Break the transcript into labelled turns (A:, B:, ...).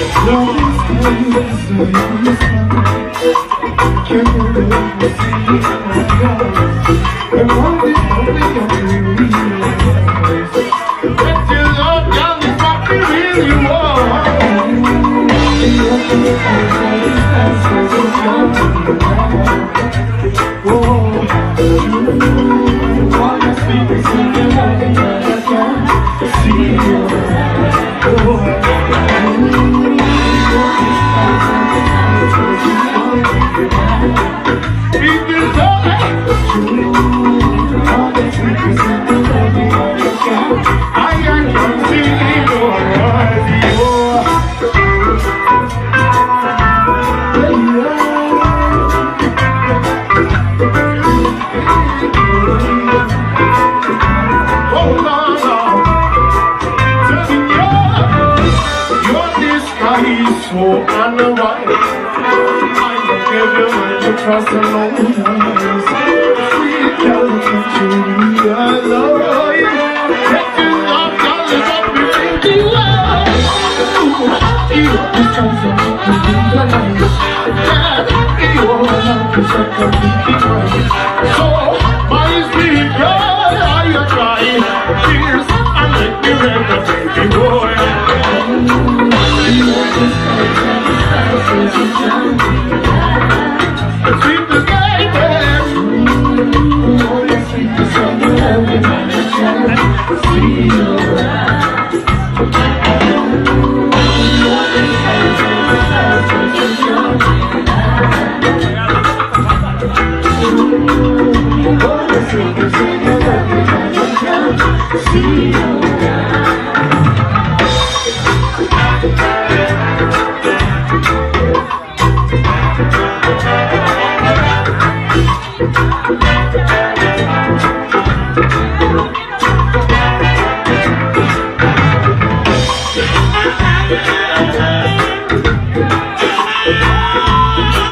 A: So unright, I don't give you mind to trust and no lies. Sweet California, I love you. Get you love, darling, what we think you are. You are just a nice. You are not just a complete so, my sweet girl, I am crying tears and let me rest the baby boy. See you.